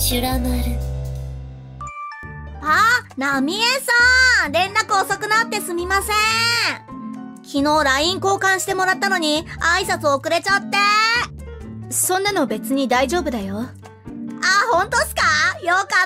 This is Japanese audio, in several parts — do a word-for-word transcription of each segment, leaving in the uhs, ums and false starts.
シュラマル。 あ、ナミエさん、連絡遅くなってすみません。昨日 ライン 交換してもらったのに挨拶遅れちゃって。 そんなの別に大丈夫だよ。 あ、ほんとっすか？よかった。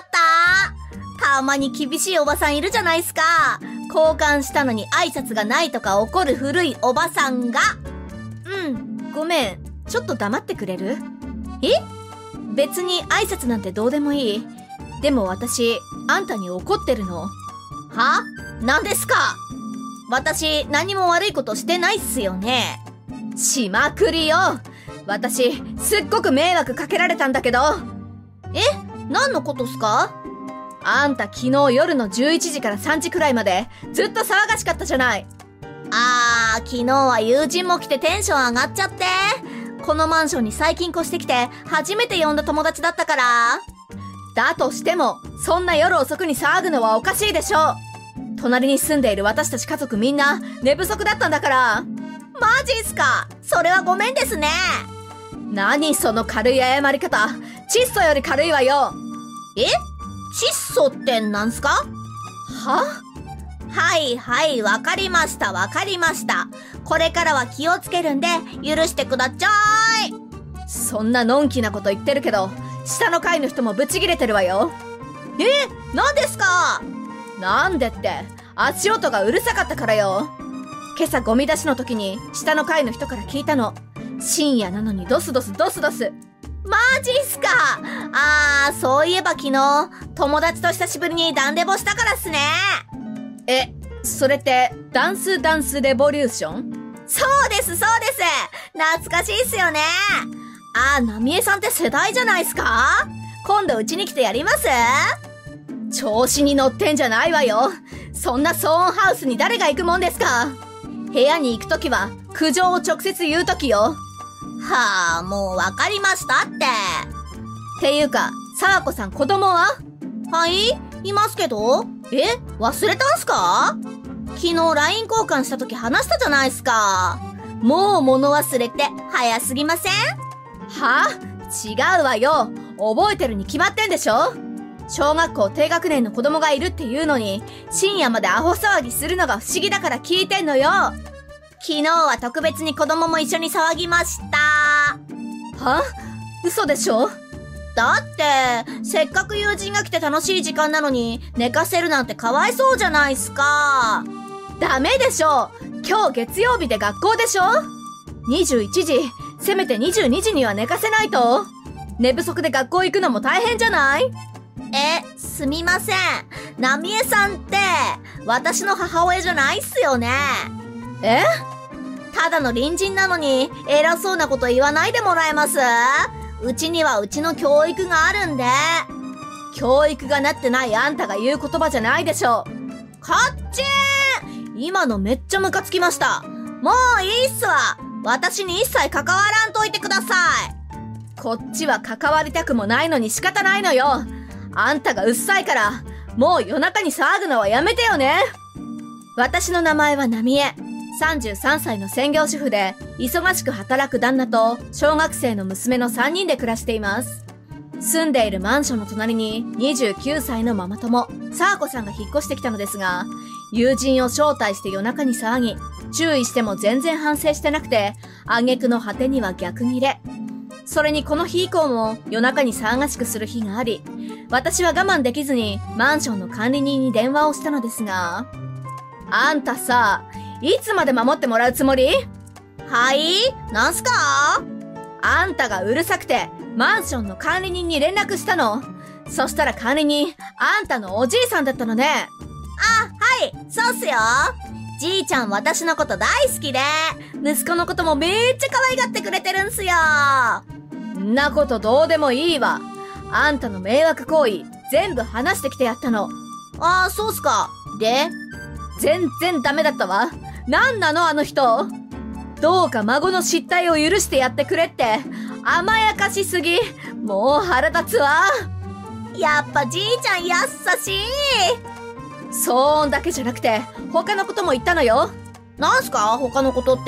たまに厳しいおばさんいるじゃないっすか。交換したのに挨拶がないとか怒る古いおばさんが。 うん、ごめん。ちょっと黙ってくれる？ え？ 別に挨拶なんてどうでもいい。でも私、あんたに怒ってるの。 は？何ですか？私、何も悪いことしてないっすよね。 しまくりよ。私、すっごく迷惑かけられたんだけど。 え？何のことっすか？ あんた昨日夜のじゅういちじからさんじくらいまでずっと騒がしかったじゃない。 あー、昨日は友人も来てテンション上がっちゃって。このマンションに最近越してきて初めて呼んだ友達だったから。 だとしても、そんな夜遅くに騒ぐのはおかしいでしょ。隣に住んでいる私たち家族みんな寝不足だったんだから。 マジっすか？それはごめんですね。 何その軽い謝り方。窒素より軽いわよ。 え？窒素ってなんすか？ は？ はいはい、わかりましたわかりました。これからは気をつけるんで許してくだちゃい。 そんなのんきなこと言ってるけど、下の階の人もブチギレてるわよ。 え？何ですか？ なんでって、足音がうるさかったからよ。今朝ゴミ出しの時に下の階の人から聞いたの。深夜なのにドスドスドスドス。 マジっすか？あー、そういえば昨日、友達と久しぶりにダンレボしたからっすね。 え、それって、ダンスダンスレボリューション？ そうですそうです。懐かしいっすよね。あー、ナミエさんって世代じゃないっすか？今度うちに来てやります？ 調子に乗ってんじゃないわよ。そんな騒音ハウスに誰が行くもんですか？部屋に行くときは、苦情を直接言うときよ。 はあ、もうわかりましたって。 っていうか、沢子さん子供は？ はい？いますけど。え？忘れたんすか？昨日 ライン 交換したとき話したじゃないっすか。もう物忘れって早すぎません？ は？違うわよ。覚えてるに決まってんでしょ？小学校低学年の子供がいるっていうのに、深夜までアホ騒ぎするのが不思議だから聞いてんのよ。 昨日は特別に子供も一緒に騒ぎました。 は？嘘でしょ？ だって、せっかく友人が来て楽しい時間なのに、寝かせるなんてかわいそうじゃないっすか。 ダメでしょ。今日月曜日で学校でしょ？にじゅういちじ、せめてにじゅうにじには寝かせないと。寝不足で学校行くのも大変じゃない？ え、すみません。ナミエさんって、私の母親じゃないっすよね。 え？ ただの隣人なのに、偉そうなこと言わないでもらえます？うちにはうちの教育があるんで。 教育がなってないあんたが言う言葉じゃないでしょ。 こっちー！今のめっちゃムカつきました。もういいっすわ。私に一切関わらんといてください。 こっちは関わりたくもないのに仕方ないのよ。あんたがうっさいから、もう夜中に騒ぐのはやめてよね。私の名前はナミエ。さんじゅうさんさいの専業主婦で、忙しく働く旦那と小学生の娘のさんにんで暮らしています。住んでいるマンションの隣ににじゅうきゅうさいのママ友、サーコさんが引っ越してきたのですが、友人を招待して夜中に騒ぎ、注意しても全然反省してなくて、挙句の果てには逆ギレ。それにこの日以降も夜中に騒がしくする日があり、私は我慢できずにマンションの管理人に電話をしたのですが、あんたさ、いつまで守ってもらうつもり？ はい？なんすか？ あんたがうるさくてマンションの管理人に連絡したの。そしたら管理人、あんたのおじいさんだったのね。 あ、はい、そうっすよ。じいちゃん私のこと大好きで、息子のこともめっちゃ可愛がってくれてるんすよ。 んなことどうでもいいわ。あんたの迷惑行為、全部話してきてやったの。 ああ、そうっすか。で？ 全然ダメだったわ。なんなのあの人。どうか孫の失態を許してやってくれって、甘やかしすぎ。もう腹立つわ。 やっぱじいちゃん優しい。 騒音だけじゃなくて、他のことも言ったのよ。 なんすか他のことって。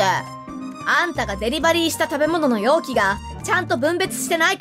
あんたがデリバリーした食べ物の容器が、ちゃんと分別してないから、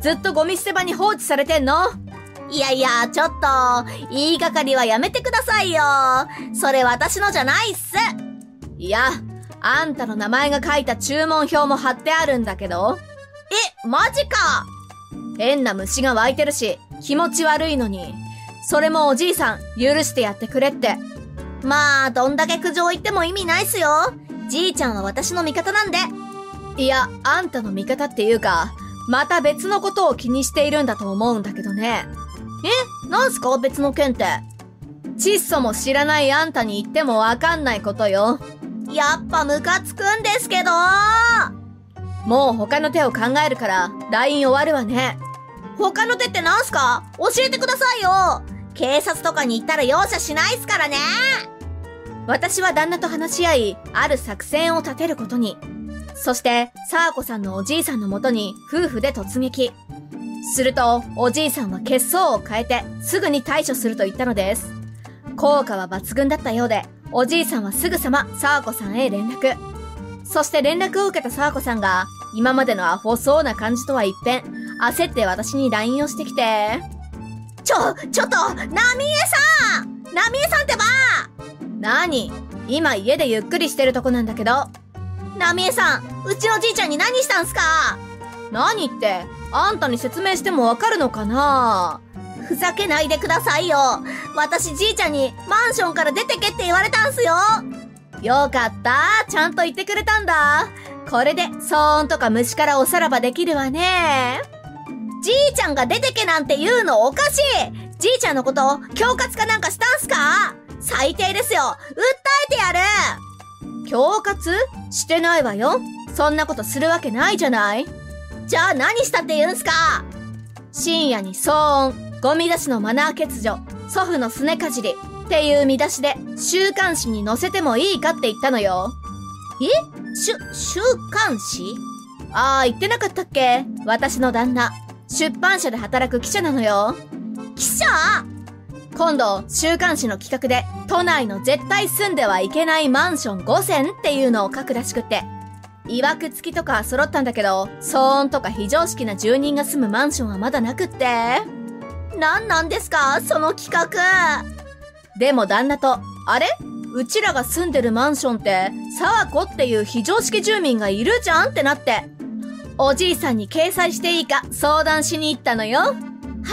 ずっとゴミ捨て場に放置されてんの？ いやいや、ちょっと、言いがかりはやめてくださいよ。それ私のじゃないっす。 いや、あんたの名前が書いた注文表も貼ってあるんだけど。 え、マジか。 変な虫が湧いてるし、気持ち悪いのに。それもおじいさん、許してやってくれって。 まあ、どんだけ苦情言っても意味ないっすよ。じいちゃんは私の味方なんで。 いや、あんたの味方っていうか、また別のことを気にしているんだと思うんだけどね。 え、なんすか別の件って。 ちっそも知らないあんたに言ってもわかんないことよ。 やっぱムカつくんですけど。 もう他の手を考えるから、ライン 終わるわね。 他の手ってなんすか？教えてくださいよ。警察とかに行ったら容赦しないっすからね。 私は旦那と話し合い、ある作戦を立てることに。そして、サーコさんのおじいさんのもとに夫婦で突撃。すると、おじいさんは血相を変えて、すぐに対処すると言ったのです。効果は抜群だったようで、おじいさんはすぐさまサーコさんへ連絡。そして連絡を受けたサーコさんが、今までのアホそうな感じとは一変、焦って私に ライン をしてきて、 ちょ、ちょっと、ナミエさんナミエさんってばなに？今家でゆっくりしてるとこなんだけど。 ナミエさん、うちのじいちゃんに何したんすか？ 何って、あんたに説明してもわかるのかな？ ふざけないでくださいよ。私じいちゃんにマンションから出てけって言われたんすよ。 よかった。ちゃんと言ってくれたんだ。これで騒音とか虫からおさらばできるわね。 じいちゃんが出てけなんて言うのおかしい。じいちゃんのこと恐喝かなんかしたんすか？最低ですよ。訴えてやる。 恐喝？してないわよ。そんなことするわけないじゃない。 じゃあ何したって言うんすか？ 深夜に騒音、ゴミ出しのマナー欠如、祖父のすねかじりっていう見出しで週刊誌に載せてもいいかって言ったのよ。 え？しゅ、週刊誌？ ああ、言ってなかったっけ？私の旦那、出版社で働く記者なのよ。 記者？ 今度、週刊誌の企画で、都内の絶対住んではいけないマンションごせんっていうのを書くらしくって。曰く付きとかは揃ったんだけど、騒音とか非常識な住人が住むマンションはまだなくって。 なんなんですかその企画。 でも旦那と、あれ？うちらが住んでるマンションって、沢子っていう非常識住民がいるじゃんってなって、おじいさんに掲載していいか相談しに行ったのよ。は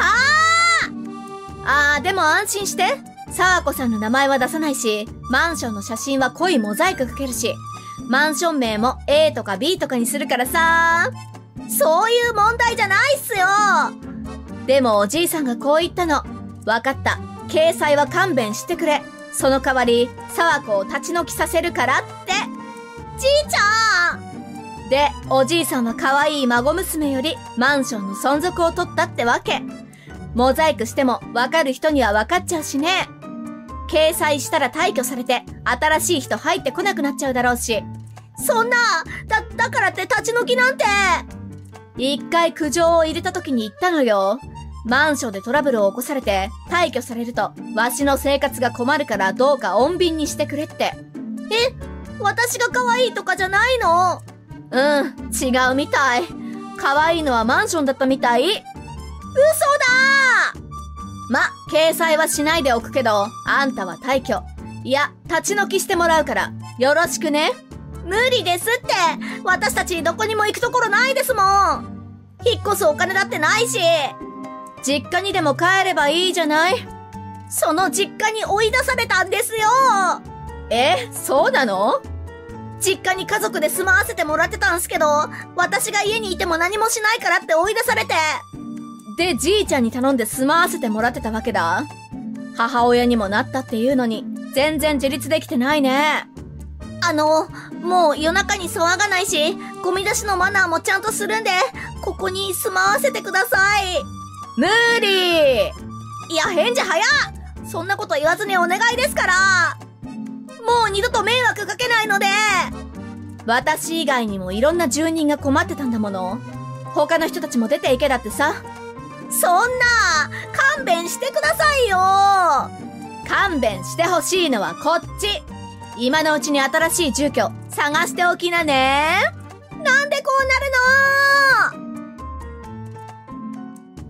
あ！あー、でも安心して。沢子さんの名前は出さないし、マンションの写真は濃いモザイクかけるし、マンション名も エー とか ビー とかにするからさ。 そういう問題じゃないっすよ。 でもおじいさんがこう言ったの。わかった。掲載は勘弁してくれ。その代わり、沢子を立ち退きさせるからって。 じいちゃん！ で、おじいさんは可愛い孫娘よりマンションの存続を取ったってわけ。モザイクしてもわかる人にはわかっちゃうしね。掲載したら退去されて新しい人入ってこなくなっちゃうだろうし。 そんな、だ、だからって立ち退きなんて。 一回苦情を入れた時に言ったのよ。マンションでトラブルを起こされて退去されるとわしの生活が困るからどうか穏便にしてくれって。 え？私が可愛いとかじゃないの？ うん、違うみたい。可愛いのはマンションだったみたい。嘘だー！ ま、掲載はしないでおくけど、あんたは退去。いや、立ち退きしてもらうから、よろしくね。 無理ですって。私たちどこにも行くところないですもん。引っ越すお金だってないし。 実家にでも帰ればいいじゃない。 その実家に追い出されたんですよ。 え、そうなの？ 実家に家族で住まわせてもらってたんすけど、私が家にいても何もしないからって追い出されて。 で、じいちゃんに頼んで住まわせてもらってたわけだ。母親にもなったっていうのに、全然自立できてないね。 あの、もう夜中に騒がないし、ゴミ出しのマナーもちゃんとするんで、ここに住まわせてください。 無理！ いや、返事早っ！そんなこと言わずにお願いですから。もう二度と迷惑かけないので。 私以外にもいろんな住人が困ってたんだもの。他の人たちも出ていけだってさ。 そんな、勘弁してくださいよ。 勘弁してほしいのはこっち。今のうちに新しい住居探しておきなね。 なんでこうなるの？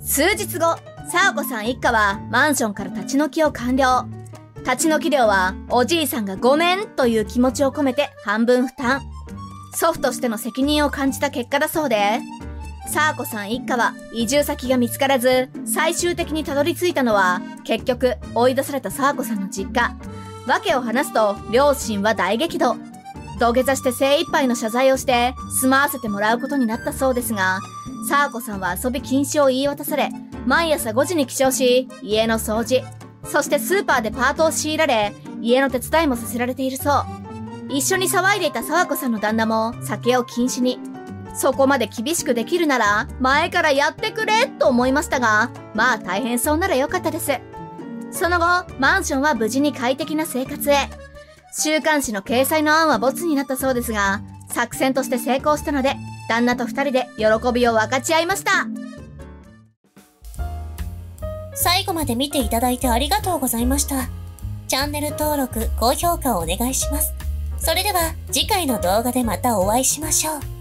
数日後、佐和子さん一家はマンションから立ち退きを完了。立ち退き料はおじいさんがごめんという気持ちを込めて半分負担。祖父としての責任を感じた結果だそうで、佐和子さん一家は移住先が見つからず、最終的にたどり着いたのは、結局追い出された佐和子さんの実家。訳を話すと、両親は大激怒。土下座して精一杯の謝罪をして住まわせてもらうことになったそうですが、佐和子さんは遊び禁止を言い渡され、毎朝ごじに起床し、家の掃除、そしてスーパーでパートを強いられ、家の手伝いもさせられているそう。一緒に騒いでいた佐和子さんの旦那も酒を禁止に。そこまで厳しくできるなら前からやってくれと思いましたが、まあ大変そうならよかったです。その後、マンションは無事に快適な生活へ。週刊誌の掲載の案はボツになったそうですが、作戦として成功したので、旦那と二人で喜びを分かち合いました。 最後まで見ていただいてありがとうございました。チャンネル登録、高評価をお願いします。それでは次回の動画でまたお会いしましょう。